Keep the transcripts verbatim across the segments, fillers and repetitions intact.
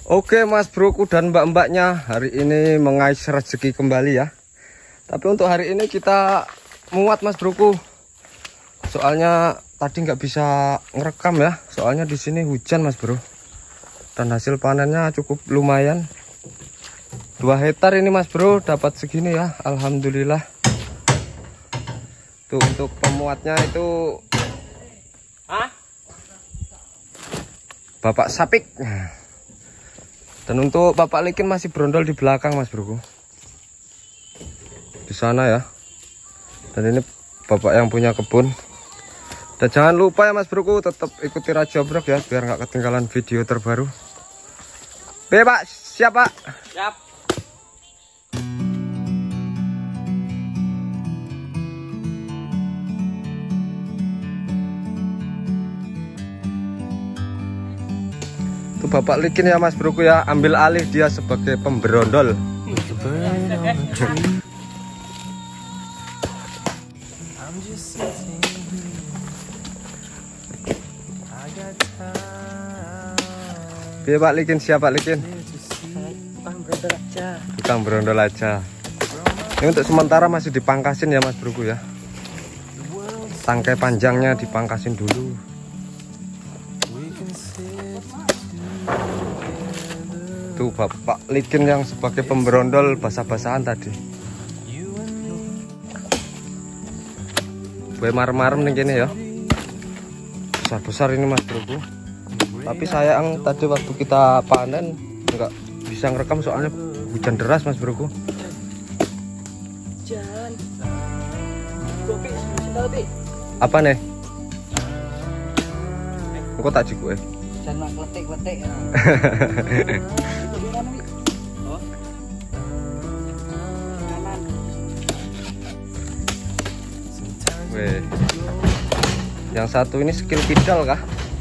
Oke mas broku dan mbak-mbaknya, hari ini mengais rezeki kembali ya. Tapi untuk hari ini kita muat mas broku. Soalnya tadi nggak bisa ngerekam ya. Soalnya di sini hujan mas bro. Dan hasil panennya cukup lumayan. Dua hektar ini mas bro, dapat segini ya. Alhamdulillah. Tuh untuk pemuatnya itu Hah? Bapak Sapik. Dan untuk Bapak Likin masih berondol di belakang mas bro. Di sana ya. Dan ini Bapak yang punya kebun. Dan jangan lupa ya mas bro, tetap ikuti Raja Obrok ya, biar nggak ketinggalan video terbaru. Be Pak, siap Pak? Siap. Tuh Bapak Likin ya mas broku ya, ambil alih dia sebagai pemberondol. Biar Pak Likin, siap Pak Likin? Tukang berondol aja. Tukang berondol aja. Ini untuk sementara masih dipangkasin ya mas broku ya. Tangkai panjangnya dipangkasin dulu. Tuh Bapak Likin yang sebagai pemberondol basah-basahan tadi. Gue marem-marem nih gini ya. Besar-besar ini mas broku. Tapi sayang tadi waktu kita panen nggak bisa ngerekam soalnya hujan deras mas broku. Hujan. Kopi, kopi. Apa nih? Engko tak jiku eh. Jangan kletik-kletik ya. Oh. Weh. Yang satu ini skill pidal kah?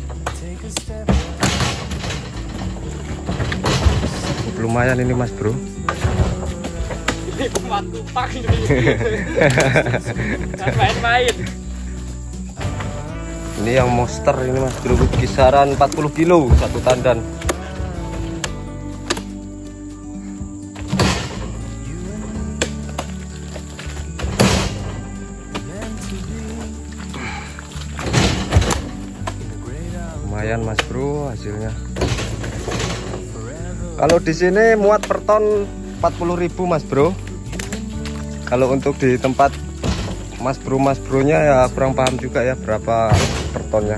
Lumayan ini mas bro. Ini pembantu pak ini. Jangan main-main. Ini yang monster ini mas bro, kisaran empat puluh kilo satu tandan. Lumayan mas bro hasilnya. Kalau di sini muat per ton empat puluh ribu mas bro. Kalau untuk di tempat mas bro mas bronya ya kurang paham juga ya berapa per tonnya.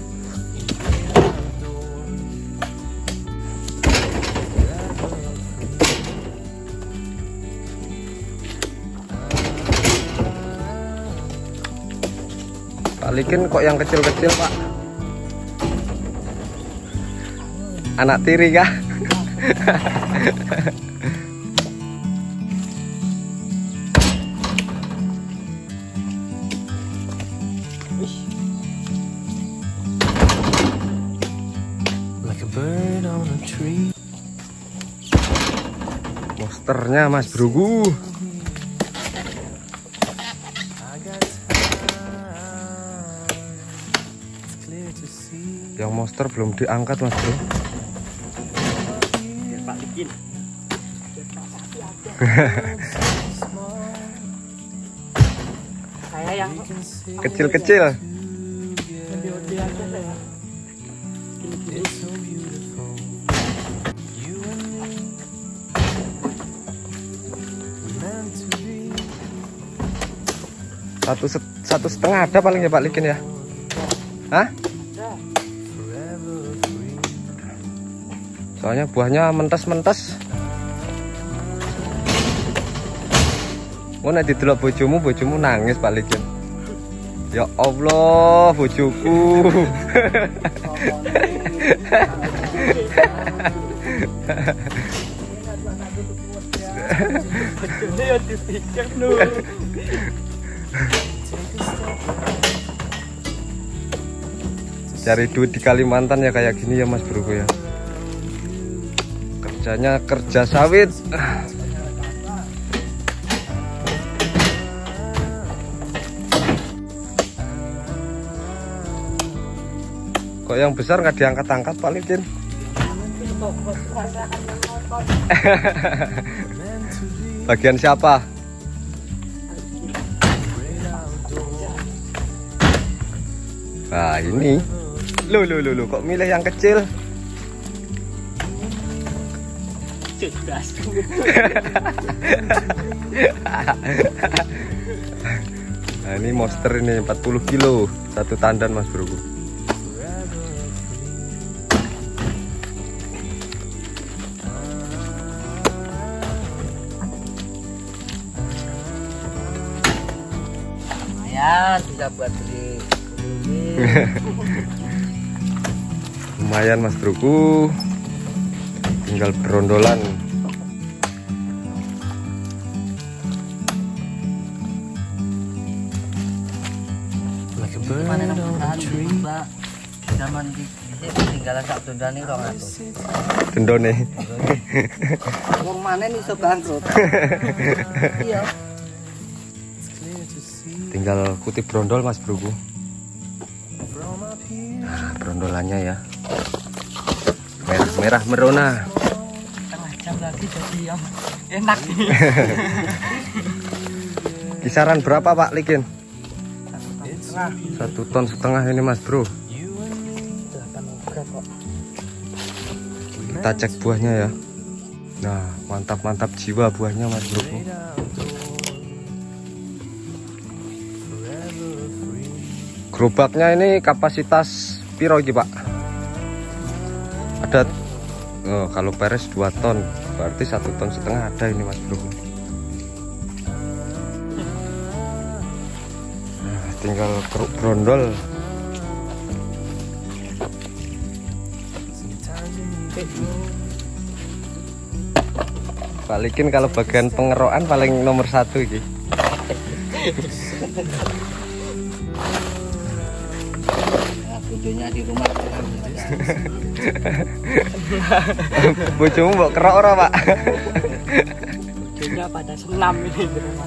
Pak Likin kok yang kecil-kecil pak? Anak tiri kah? Monsternya mas broku. Yang monster belum diangkat mas bro. Pak Likin. Saya yang Kecil-kecil. Lebih aja saya. Satu satu setengah ada paling ya Pak Likin ya. Hah? Soalnya buahnya mentas-mentas. Mau nanti didelok bojomu, bojomu nangis Pak Likin. Ya Allah, bojoku. Cari duit di Kalimantan ya kayak gini ya mas broku ya. Kerjanya kerja sawit. Kok yang besar nggak diangkat-angkat Pak Likin? Bagian siapa? Nah ini, lu lu lu lu kok milih yang kecil? Nah ini monster ini empat puluh kilo satu tandan mas bro. Lumayan bisa buat beli beli. Lumayan mas broku, tinggal berondolan. Mana nang perusahaan Mbak zaman di sini tinggalan sak dondane rong atus. Dendone. Wong mana nih iso bangkrut. Iya. Tinggal kutip brondol mas broku. Nah, brondolannya ya. Merah-merah merona. Setengah jam lagi jadi yang enak nih. Kisaran berapa Pak Likin? Setengah. Satu ton setengah ini mas bro. delapan gram kok. Kita cek buahnya ya. Nah mantap-mantap jiwa buahnya mas bro. Gerobaknya ini kapasitas piro iki Pak? Ada oh, kalau peres dua ton, berarti satu ton setengah ada ini mas bro. Nah, tinggal keruk brondol. Balikin kalau bagian pengerokan paling nomor satu iki. Bojonya di rumah. Bojomu mbok kerok ora, Pak? Bojonya pada senam ini di rumah.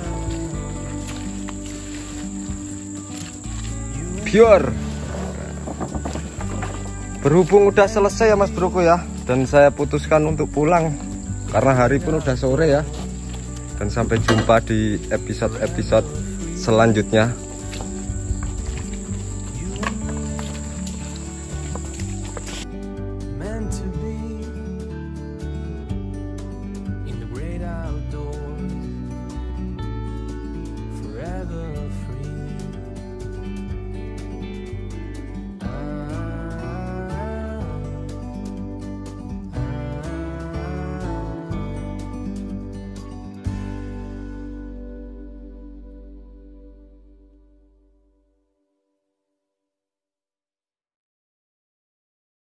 Biar. Berhubung udah selesai ya Mas Broku ya, dan saya putuskan untuk pulang karena hari pun udah sore ya. Dan sampai jumpa di episode-episode selanjutnya. Meant to be.